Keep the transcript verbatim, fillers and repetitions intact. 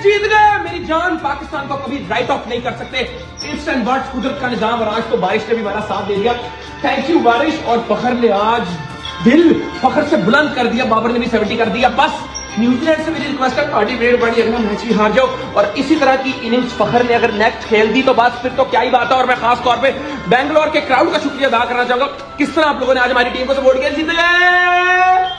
जीत गए मेरी जान। पाकिस्तान को कभी राइट ऑफ नहीं कर सकते। इफ्स एंड बट्स, कुदरत का निजाम, और आज तो बारिश ने भी हमारा साथ दे दिया। थैंक यू बारिश। और फखर ने आज दिल फखर से बुलंद कर दिया, बाबर ने भी सेवेंटी कर दिया। बस न्यूजीलैंड से मेरी रिक्वेस्ट है, पार्टी ब्रेड पार्टी अगला मैच भी हार जाओ और इसी तरह की इनिंग्स फखर ने अगर नेक्स्ट खेल दी तो बस फिर तो क्या ही बात है। और मैं खास तौर पे बैंगलोर के क्राउड का शुक्रिया अदा करना चाहूंगा, किस तरह आप लोगों ने आज हमारी टीम को सपोर्ट किया। जीत गए।